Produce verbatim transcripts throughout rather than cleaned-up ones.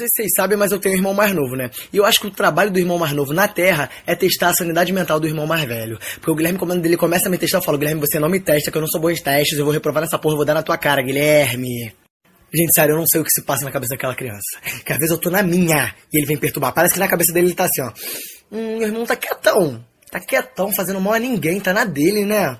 sei se vocês sabem, mas eu tenho um irmão mais novo, né? E eu acho que o trabalho do irmão mais novo na Terra é testar a sanidade mental do irmão mais velho. Porque o Guilherme, quando ele começa a me testar, eu falo, Guilherme, você não me testa, que eu não sou bom em testes, eu vou reprovar nessa porra, eu vou dar na tua cara, Guilherme. Gente, sério, eu não sei o que se passa na cabeça daquela criança. Que às vezes eu tô na minha e ele vem perturbar. Parece que na cabeça dele ele tá assim, ó. Hum, meu irmão tá quietão. Tá quietão, fazendo mal a ninguém, tá na dele, né?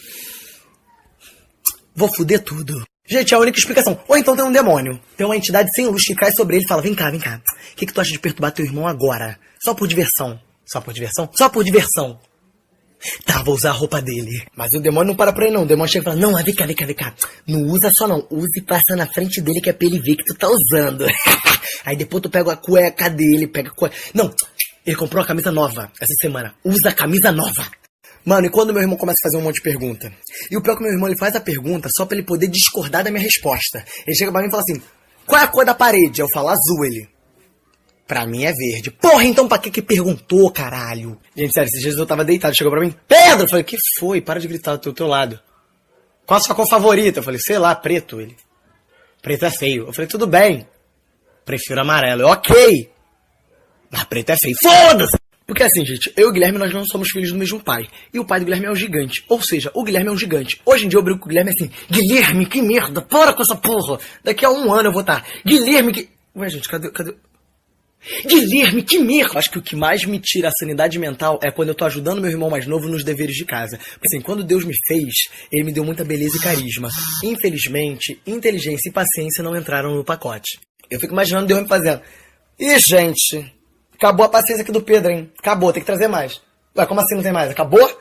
Vou fuder tudo. Gente, é a única explicação. Ou então tem um demônio. Tem uma entidade sem luz que cai sobre ele e fala, vem cá, vem cá. O que, que tu acha de perturbar teu irmão agora? Só por diversão. Só por diversão? Só por diversão. Tá, vou usar a roupa dele. Mas o demônio não para pra ele não. O demônio chega e fala, não, vem cá, vem cá, vem cá. Não usa só não. Use e passa na frente dele que é pra ele ver que tu tá usando. Aí depois tu pega a cueca dele, pega a cueca... Não, ele comprou uma camisa nova essa semana. Usa a camisa nova. Mano, e quando meu irmão começa a fazer um monte de pergunta? E o pior é que meu irmão, ele faz a pergunta só pra ele poder discordar da minha resposta. Ele chega pra mim e fala assim, qual é a cor da parede? Eu falo azul, ele... Pra mim é verde. Porra, então pra que que perguntou, caralho? Gente, sério, esses dias eu tava deitado, chegou pra mim, Pedro! Eu falei, que foi? Para de gritar do teu, teu lado. Qual a sua cor favorita? Eu falei, sei lá, preto. Ele, preto é feio. Eu falei, tudo bem. Prefiro amarelo. Eu, ok. Mas preto é feio. Foda-se! Porque assim, gente, eu e o Guilherme, nós não somos filhos do mesmo pai. E o pai do Guilherme é um gigante. Ou seja, o Guilherme é um gigante. Hoje em dia eu brinco com o Guilherme assim, Guilherme, que merda, para com essa porra. Daqui a um ano eu vou estar, Guilherme, que... Ué, gente, cadê... cadê... Guilherme, que merda! Acho que o que mais me tira a sanidade mental é quando eu tô ajudando meu irmão mais novo nos deveres de casa. Porque assim, quando Deus me fez, ele me deu muita beleza e carisma. Infelizmente, inteligência e paciência não entraram no pacote. Eu fico imaginando Deus me fazendo. Ih, gente, acabou a paciência aqui do Pedro, hein? Acabou, tem que trazer mais. Ué, como assim não tem mais? Acabou?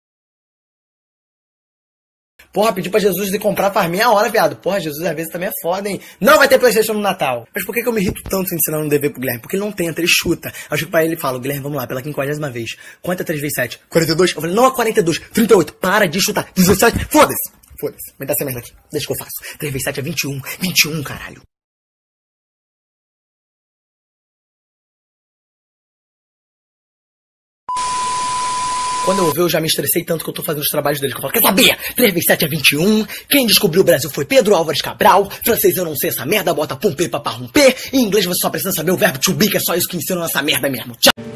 Porra, pedi pra Jesus de comprar faz meia hora, viado. Porra, Jesus às vezes também é foda, hein? Não vai ter PlayStation no Natal. Mas por que que eu me irrito tanto ensinando um dever pro Guilherme? Porque ele não tenta, ele chuta. Aí eu chego pra ele e falo, Guilherme, vamos lá, pela quinquagésima vez. Quanto é três vezes sete? quarenta e dois? Eu falei, não é quarenta e dois, trinta e oito. Para de chutar. dezessete, foda-se. Foda-se. Me dá essa merda aqui. Deixa que eu faço. três vezes sete é vinte e um. vinte e um, caralho. Quando eu ouvi, eu já me estressei tanto que eu tô fazendo os trabalhos dele. Que eu falo, quer saber? três vezes sete é vinte e um. Quem descobriu o Brasil foi Pedro Álvares Cabral. Francês eu não sei essa merda, bota pum, pê, papá, romper. Em inglês você só precisa saber o verbo to be, que é só isso que ensina nessa merda mesmo. Tchau.